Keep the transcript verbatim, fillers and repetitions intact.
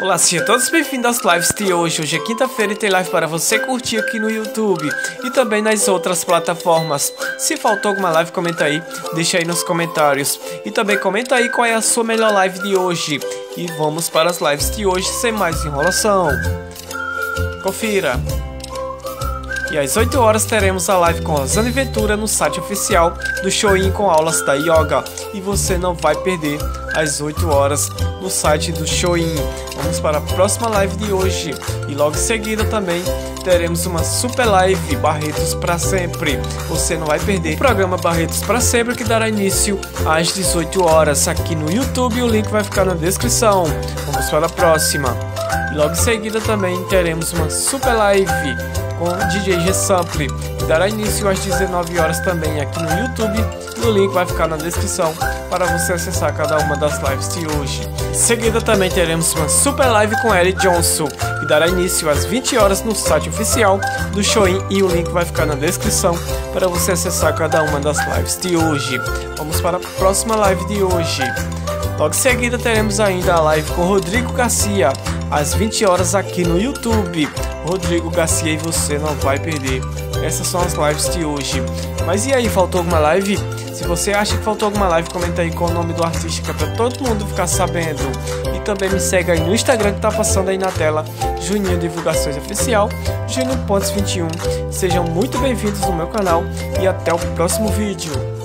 Olá, sejam todos bem-vindos às lives de hoje. Hoje é quinta-feira e tem live para você curtir aqui no YouTube e também nas outras plataformas. Se faltou alguma live, comenta aí, deixa aí nos comentários. E também comenta aí qual é a sua melhor live de hoje. E vamos para as lives de hoje sem mais enrolação. Confira! E às oito horas teremos a live com Rosane Ventura no site oficial do Shoin com aulas da Yoga. E você não vai perder às oito horas no site do Shoin. Vamos para a próxima live de hoje. E logo em seguida também teremos uma super live Barretos para Sempre. Você não vai perder o programa Barretos para Sempre, que dará início às dezoito horas aqui no YouTube. O link vai ficar na descrição. Vamos para a próxima. E logo em seguida também teremos uma super live com D J G-Sample, que dará início às dezenove horas também aqui no YouTube. O link vai ficar na descrição para você acessar cada uma das lives de hoje. Em seguida também teremos uma super live com Ellie Johnson, que dará início às vinte horas no site oficial do Shoin, e o link vai ficar na descrição para você acessar cada uma das lives de hoje. Vamos para a próxima live de hoje. Logo em seguida teremos ainda a live com Rodrigo Garcia, às vinte horas aqui no YouTube. Rodrigo Garcia, e você não vai perder. Essas são as lives de hoje. Mas e aí, faltou alguma live? Se você acha que faltou alguma live, comenta aí com o nome do artista, que é pra todo mundo ficar sabendo. E também me segue aí no Instagram, que tá passando aí na tela, Juninho Divulgações Oficial, Juninho Pontes vinte e um. Sejam muito bem-vindos no meu canal e até o próximo vídeo.